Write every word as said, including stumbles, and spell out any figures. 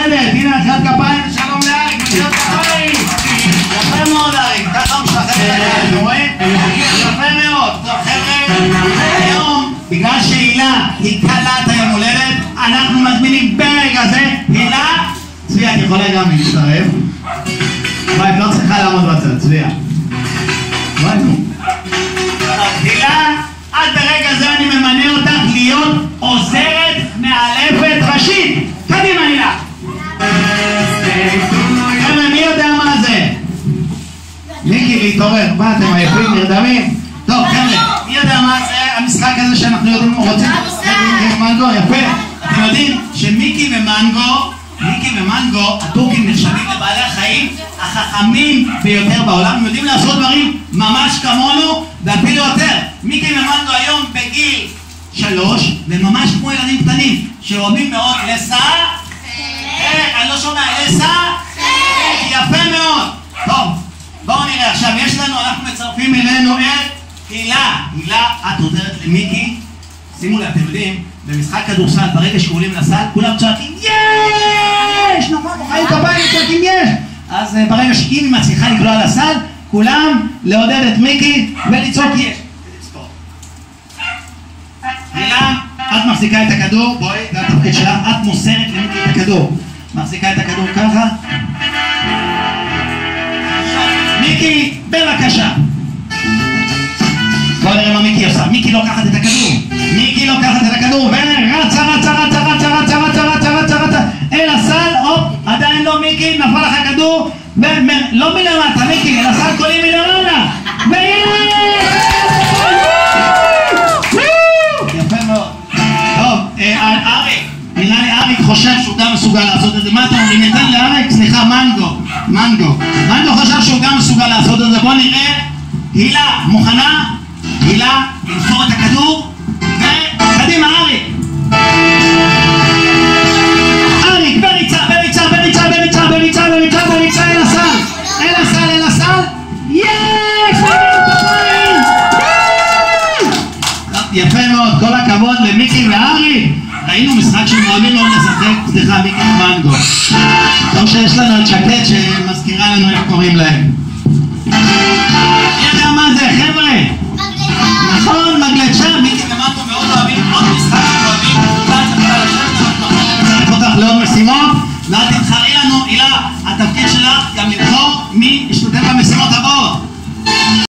הולדת, הנה מחיאות כפיים ושלום לאריק, מחיאות כפיים. יפה מאוד אריק, ככה הוא משחק את זה, רואים? יפה מאוד. טוב חבר'ה, היום בגלל שהילה היא קלת היום הולדת, אנחנו מזמינים ברגע זה, הילה, צביה, את יכולה גם להצטרף. וואי, את לא צריכה לעמוד בצד, צביה. וואי, נו. הילה, עד ברגע זה אני ממנה אותך להיות עוזרת מאלפת ראשית. קדימה הילה. חבר'ה, מי יודע מה זה? מיקי, להתעורר. מה, אתם עייפים, נרדמים? טוב, חבר'ה, מי יודע מה זה המשחק הזה שאנחנו יודעים, רוצים? מנגו, יפה. אתם יודעים שמיקי ומנגו, מיקי ומנגו, הטורקים נחשבים לבעלי החיים החכמים ביותר בעולם. הם יודעים לעשות דברים ממש כמונו ואפילו יותר. מיקי ומנגו היום בגיל שלוש, וממש כמו ילדים קטנים שאוהבים מאוד לסע. אני לא שומע, לסע? יפה מאוד. טוב, בואו נראה עכשיו, יש לנו, אנחנו מצרפים אלינו את הילה. הילה, את עוזרת למיקי. שימו לי, אתם יודעים, במשחק כדורסל, ברגע שעולים לסל, כולם צועקים יש! נכון, מוחאים כפיים, צועקים יש! אז ברגע שאם היא מצליחה לקלוע לסל, כולם לעודד את מיקי ולצעוק יש. הילה, את מחזיקה את הכדור, בואי, זה התפקיד שלך, את מוסרת למיקי את הכדור. מחזיקה את הכדור ככה. מיקי, בבקשה. בואו נראה מה מיקי עושה. מיקי לוקחת את הכדור. מיקי לוקחת את הכדור ורצה, רצה, רצה, רצה, רצה, רצה, רצה, רצה, רצה אל הסל. הופ, עדיין לא מיקי, נפל לך הכדור לא מלמטה, מיקי, אל הסל קולים מלמעלה. יפה מאוד. טוב, אריק, נראה לי אריק חושב שהוא גם מסוגל לעשות את זה. מה אתה אומר? ניתן לאריק, סליחה, מנגו, מנגו. מנגו חושב שהוא גם מסוגל לעשות את זה. בוא נראה. הילה, מוכנה? הילה, למסור את הכדור, וקדימה, אריק. אריק, בריצה, בריצה, בריצה, בריצה, בריצה, בריצה, בריצה, אל הסל, אל הסל, אל הסל, יש! יפה מאוד, כל הכבוד למיקי ואריק. ראינו משחק שמאוהבים מאוד לשחק, סליחה, מיקי ומנגו. טוב שיש לנו את שקט שמזכירה לנו איך קוראים להם. מי יודע מה זה, חבר'ה?